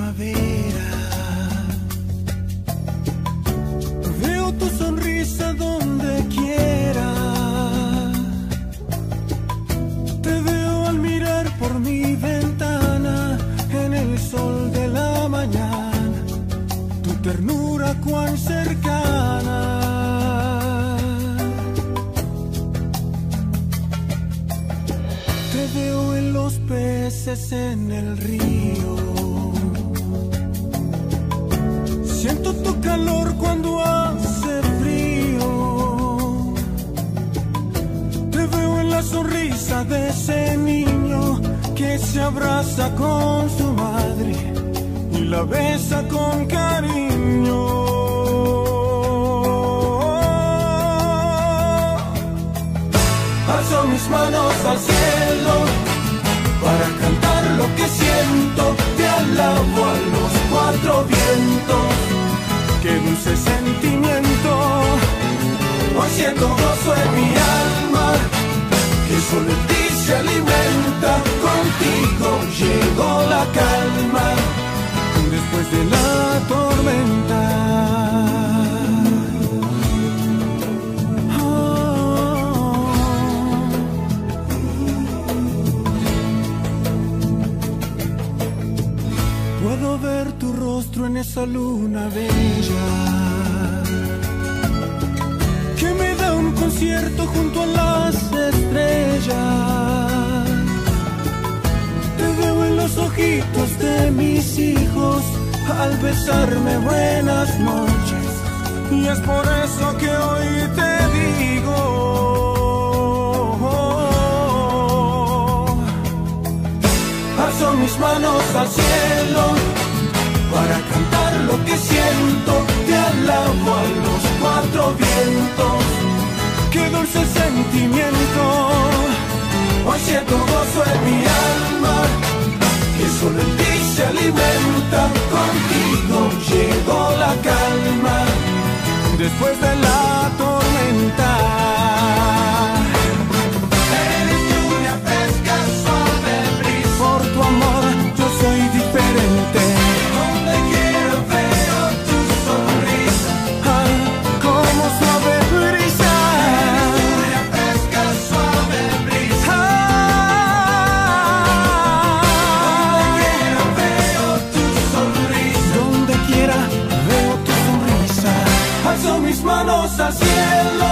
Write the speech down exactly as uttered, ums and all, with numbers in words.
primavera. Veo tu sonrisa donde quiera. Te veo al mirar por mi ventana en el sol de la mañana. Tu ternura cuán cercana. Te veo en los peces en el río. Siento tu calor cuando hace frío. Te veo en la sonrisa de ese niño que se abraza con su madre y la besa con cariño. Alzo mis manos al cielo para cantar lo que siento. Te alabo a los cuatro vientos. Qué dulce sentimiento. Hoy siento gozo en mi alma, que solo en ti se alimenta. Contigo llegó la calma después de la tormenta. Puedo ver tu rostro en esa luna bella que me da un concierto junto a las estrellas. Te veo en los ojitos de mis hijos al besarme buenas noches, y es por eso que hoy te digo: alzo mis manos al cielo para cantar lo que siento. Te alabo a los cuatro vientos. Qué dulce sentimiento. Hoy siento gozo en mi alma, que solo en ti se alimenta. Contigo llegó la calma después de la tormenta. Eres lluvia fresca, suave brisa. Por tu amor yo soy diferente. Donde quiera veo tu sonrisa. Ay, como suave brisa. Eres lluvia fresca, suave brisa. Donde quiera veo tu sonrisa. Alzo mis manos al cielo